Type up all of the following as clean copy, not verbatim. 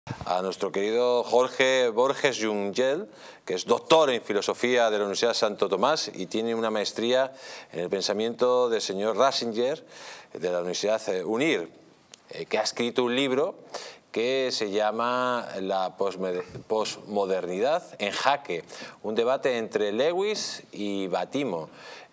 A nuestro querido Jorge Borges Jungel, que es doctor en filosofía de la Universidad Santo Tomás y tiene una maestría en el pensamiento del señor Ratzinger de la Universidad UNIR, que ha escrito un libro que se llama La posmodernidad en jaque, un debate entre Lewis y Batimo,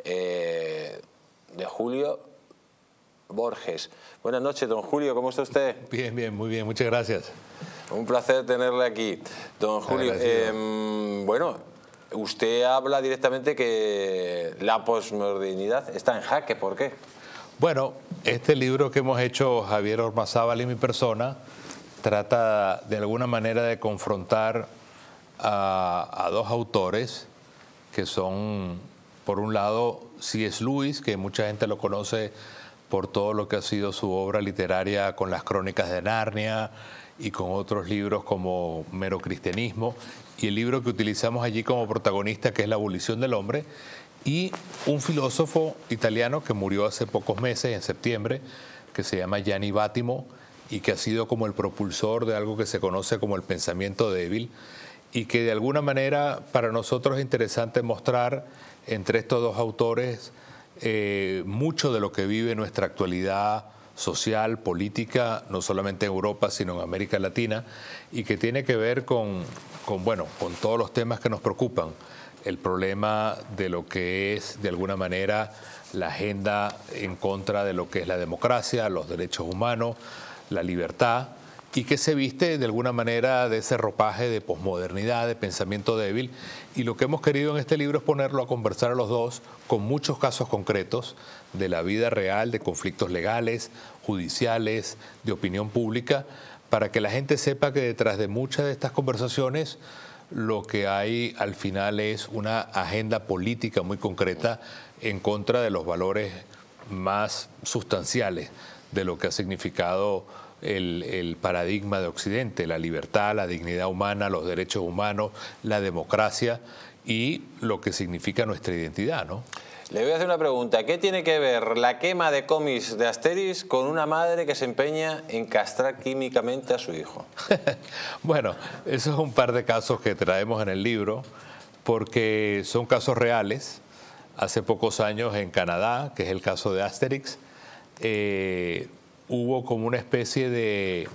de Julio Borges. Buenas noches, don Julio, ¿cómo está usted? Bien, bien, muy bien, muchas gracias. Un placer tenerle aquí. Don Julio, bueno, usted habla directamente que la posmodernidad está en jaque, ¿por qué? Bueno, este libro que hemos hecho Javier Ormazábal y mi persona trata de alguna manera de confrontar a dos autores que son, por un lado, C.S. Lewis, que mucha gente lo conoce por todo lo que ha sido su obra literaria con las Crónicas de Narnia y con otros libros como Mero Cristianismo, y el libro que utilizamos allí como protagonista, que es La abolición del hombre, y un filósofo italiano que murió hace pocos meses, en septiembre, que se llama Gianni Battimo, y que ha sido como el propulsor de algo que se conoce como el pensamiento débil, y que de alguna manera para nosotros es interesante mostrar entre estos dos autores mucho de lo que vive nuestra actualidad social, política, no solamente en Europa, sino en América Latina, y que tiene que ver con todos los temas que nos preocupan. El problema de lo que es, de alguna manera, la agenda en contra de lo que es la democracia, los derechos humanos, la libertad, y que se viste de alguna manera de ese ropaje de posmodernidad, de pensamiento débil. Y lo que hemos querido en este libro es ponerlo a conversar a los dos con muchos casos concretos de la vida real, de conflictos legales, judiciales, de opinión pública, para que la gente sepa que detrás de muchas de estas conversaciones lo que hay al final es una agenda política muy concreta en contra de los valores más sustanciales de lo que ha significado el paradigma de Occidente, la libertad, la dignidad humana, los derechos humanos, la democracia y lo que significa nuestra identidad, ¿no? Le voy a hacer una pregunta. ¿Qué tiene que ver la quema de cómics de Asterix con una madre que se empeña en castrar químicamente a su hijo? Bueno, esos es un par de casos que traemos en el libro porque son casos reales. Hace pocos años en Canadá, que es el caso de Asterix, hubo como una especie de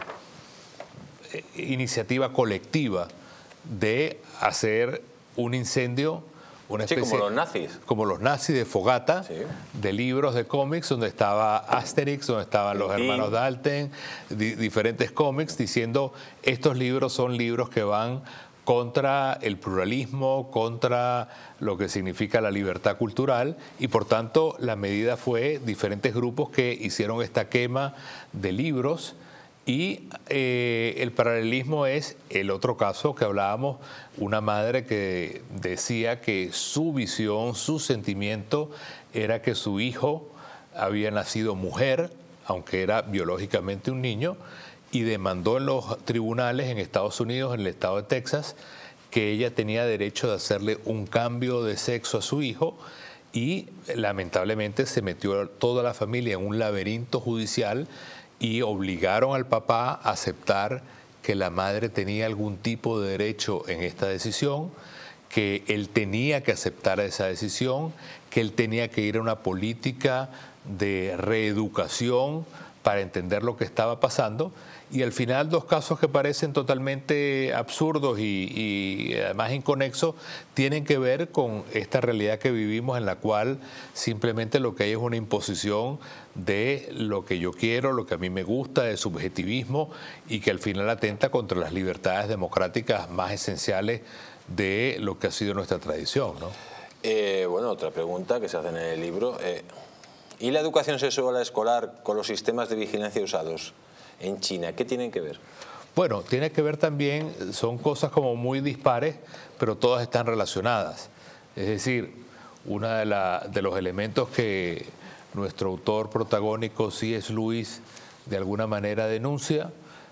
iniciativa colectiva de hacer un incendio, una especie, como los nazis. Como los nazis, de fogata, sí, de libros de cómics, donde estaba Asterix, donde estaban los hermanos Dalton, diferentes cómics, diciendo estos libros son libros que van contra el pluralismo, contra lo que significa la libertad cultural, y por tanto la medida fue diferentes grupos que hicieron esta quema de libros. Y el paralelismo es el otro caso que hablábamos, una madre que decía que su visión, su sentimiento era que su hijo había nacido mujer, aunque era biológicamente un niño, y demandó en los tribunales en Estados Unidos, en el estado de Texas, que ella tenía derecho de hacerle un cambio de sexo a su hijo, y lamentablemente se metió toda la familia en un laberinto judicial y obligaron al papá a aceptar que la madre tenía algún tipo de derecho en esta decisión, que él tenía que aceptar esa decisión, que él tenía que ir a una política de reeducación para entender lo que estaba pasando. Y al final dos casos que parecen totalmente absurdos y además inconexos tienen que ver con esta realidad que vivimos, en la cual simplemente lo que hay es una imposición de lo que yo quiero, lo que a mí me gusta, de subjetivismo, y que al final atenta contra las libertades democráticas más esenciales de lo que ha sido nuestra tradición, ¿no? Bueno, otra pregunta que se hace en el libro. ¿Y la educación sexual escolar con los sistemas de vigilancia usados en China? ¿Qué tienen que ver? Bueno, tiene que ver también, son cosas como muy dispares, pero todas están relacionadas. Es decir, uno de los elementos que nuestro autor protagónico, C.S. Lewis, de alguna manera denuncia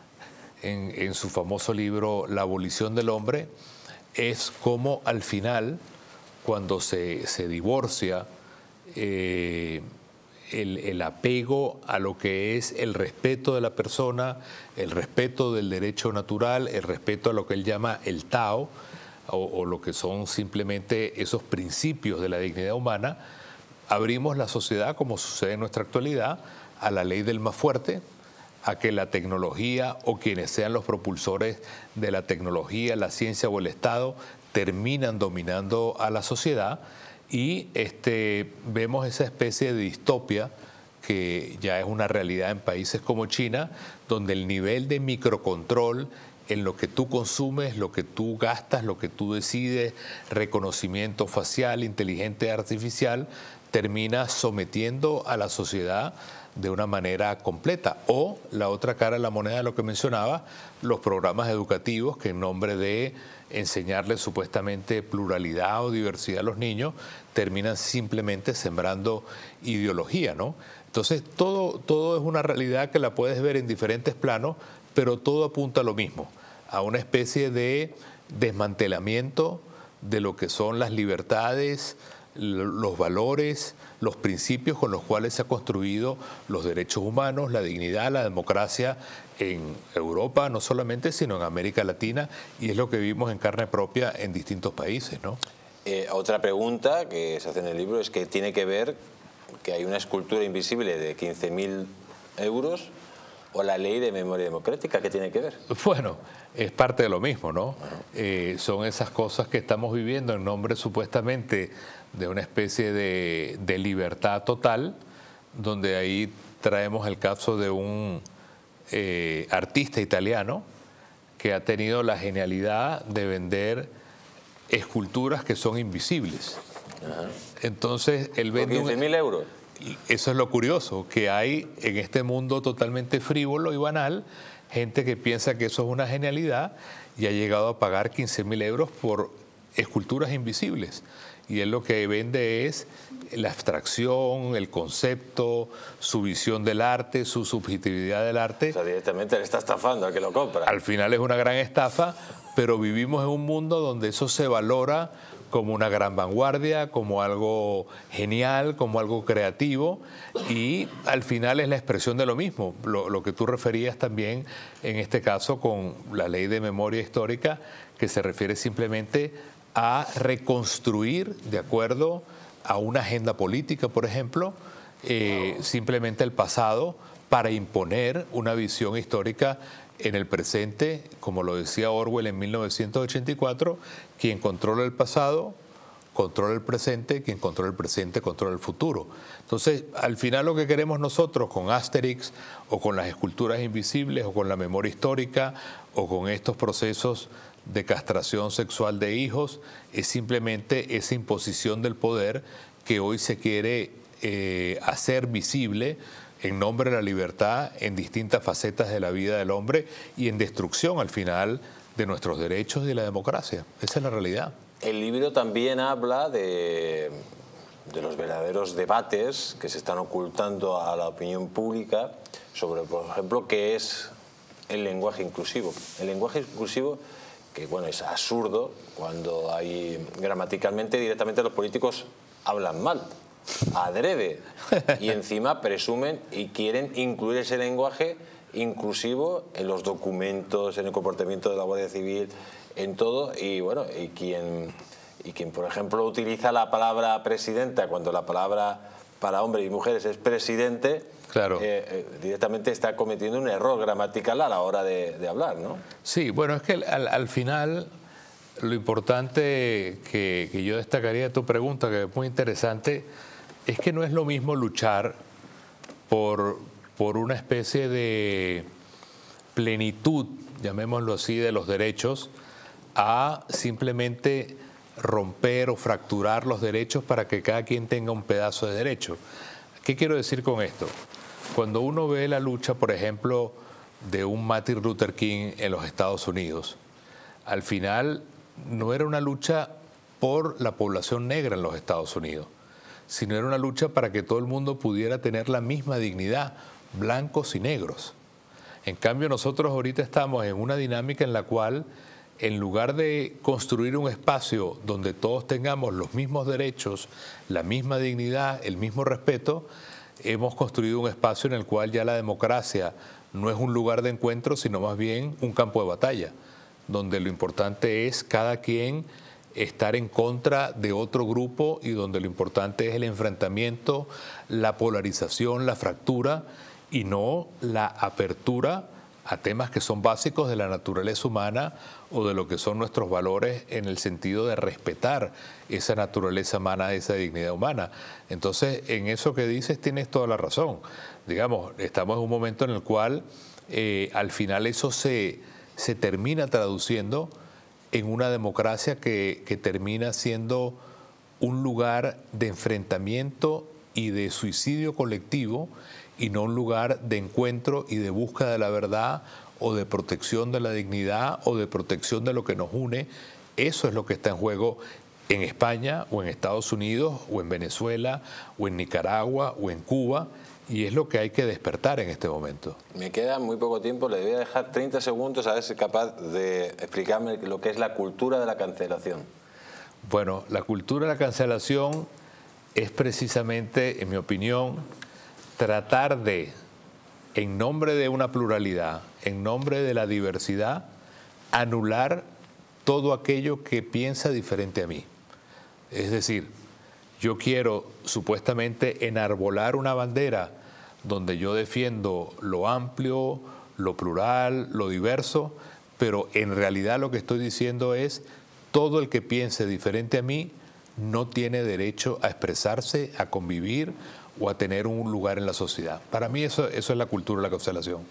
en su famoso libro La abolición del hombre, es cómo al final, cuando se divorcia el apego a lo que es el respeto de la persona, el respeto del derecho natural, el respeto a lo que él llama el Tao, o lo que son simplemente esos principios de la dignidad humana, abrimos la sociedad, como sucede en nuestra actualidad, a la ley del más fuerte, a que la tecnología o quienes sean los propulsores de la tecnología, la ciencia o el Estado terminan dominando a la sociedad, y vemos esa especie de distopia que ya es una realidad en países como China, donde el nivel de microcontrol en lo que tú consumes, lo que tú gastas, lo que tú decides, reconocimiento facial, inteligencia artificial, termina sometiendo a la sociedad de una manera completa. O la otra cara de la moneda de lo que mencionaba, los programas educativos que en nombre de enseñarles supuestamente pluralidad o diversidad a los niños, terminan simplemente sembrando ideología, ¿no? Entonces todo es una realidad que la puedes ver en diferentes planos, pero todo apunta a lo mismo, a una especie de desmantelamiento de lo que son las libertades, los valores, los principios con los cuales se ha construido los derechos humanos, la dignidad, la democracia en Europa, no solamente, sino en América Latina, y es lo que vivimos en carne propia en distintos países, ¿no? Otra pregunta que se hace en el libro es que tiene que ver que hay una escultura invisible de 15.000 euros o la ley de memoria democrática. ¿Qué tiene que ver? Bueno, es parte de lo mismo, ¿no? Son esas cosas que estamos viviendo en nombre supuestamente de una especie de libertad total, donde ahí traemos el caso de un artista italiano que ha tenido la genialidad de vender esculturas que son invisibles. Ajá. Entonces, él vende... ¿Por 15.000 euros? Eso es lo curioso, que hay en este mundo totalmente frívolo y banal gente que piensa que eso es una genialidad y ha llegado a pagar 15.000 euros por esculturas invisibles. Y él lo que vende es la abstracción, el concepto, su visión del arte, su subjetividad del arte. O sea, directamente le está estafando al que lo compra. Al final es una gran estafa, pero vivimos en un mundo donde eso se valora como una gran vanguardia, como algo genial, como algo creativo, y al final es la expresión de lo mismo, lo que tú referías también en este caso con la ley de memoria histórica, que se refiere simplemente a reconstruir de acuerdo a una agenda política, por ejemplo, simplemente el pasado para imponer una visión histórica en el presente, como lo decía Orwell en 1984, quien controla el pasado, controla el presente, quien controla el presente, controla el futuro. Entonces, al final lo que queremos nosotros con Asterix, o con las esculturas invisibles, o con la memoria histórica, o con estos procesos de castración sexual de hijos, es simplemente esa imposición del poder que hoy se quiere hacer visible en nombre de la libertad en distintas facetas de la vida del hombre y en destrucción al final de nuestros derechos y de la democracia. Esa es la realidad. El libro también habla de los verdaderos debates que se están ocultando a la opinión pública sobre, por ejemplo, qué es el lenguaje inclusivo. El lenguaje inclusivo, que bueno, es absurdo cuando hay gramaticalmente directamente los políticos hablan mal, adrede, y encima presumen y quieren incluir ese lenguaje inclusivo en los documentos, en el comportamiento de la Guardia Civil, en todo. Y bueno, y quien por ejemplo utiliza la palabra presidenta cuando la palabra para hombres y mujeres es presidente, claro, directamente está cometiendo un error gramatical a la hora de hablar, ¿no? Sí, bueno, es que al final lo importante que yo destacaría de tu pregunta, que es muy interesante, es que no es lo mismo luchar por una especie de plenitud, llamémoslo así, de los derechos, a simplemente romper o fracturar los derechos para que cada quien tenga un pedazo de derecho. ¿Qué quiero decir con esto? Cuando uno ve la lucha, por ejemplo, de un Martin Luther King en los Estados Unidos, al final no era una lucha por la población negra en los Estados Unidos, sino era una lucha para que todo el mundo pudiera tener la misma dignidad, blancos y negros. En cambio, nosotros ahorita estamos en una dinámica en la cual, en lugar de construir un espacio donde todos tengamos los mismos derechos, la misma dignidad, el mismo respeto, hemos construido un espacio en el cual ya la democracia no es un lugar de encuentro, sino más bien un campo de batalla, donde lo importante es cada quien estar en contra de otro grupo y donde lo importante es el enfrentamiento, la polarización, la fractura y no la apertura a temas que son básicos de la naturaleza humana o de lo que son nuestros valores en el sentido de respetar esa naturaleza humana, esa dignidad humana. Entonces, en eso que dices tienes toda la razón. Digamos, estamos en un momento en el cual al final eso se termina traduciendo en una democracia que termina siendo un lugar de enfrentamiento y de suicidio colectivo y no un lugar de encuentro y de búsqueda de la verdad o de protección de la dignidad o de protección de lo que nos une. Eso es lo que está en juego en España o en Estados Unidos o en Venezuela o en Nicaragua o en Cuba, y es lo que hay que despertar en este momento. Me queda muy poco tiempo, le voy a dejar 30 segundos a ver si es capaz de explicarme lo que es la cultura de la cancelación. Bueno, la cultura de la cancelación es precisamente, en mi opinión, tratar de, en nombre de una pluralidad, en nombre de la diversidad, anular todo aquello que piensa diferente a mí. Es decir, yo quiero supuestamente enarbolar una bandera donde yo defiendo lo amplio, lo plural, lo diverso, pero en realidad lo que estoy diciendo es todo el que piense diferente a mí no tiene derecho a expresarse, a convivir o a tener un lugar en la sociedad. Para mí eso es la cultura de la cancelación.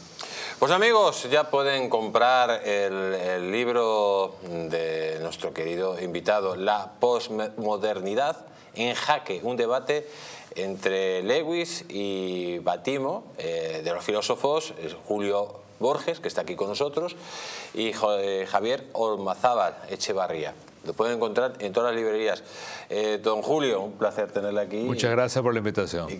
Pues amigos, ya pueden comprar el libro de nuestro querido invitado, La posmodernidad en jaque, un debate entre Lewis y Batimo, de los filósofos, Julio Borges, que está aquí con nosotros, y Javier Ormazábal Echevarría. Lo pueden encontrar en todas las librerías. Don Julio, un placer tenerle aquí. Muchas gracias por la invitación.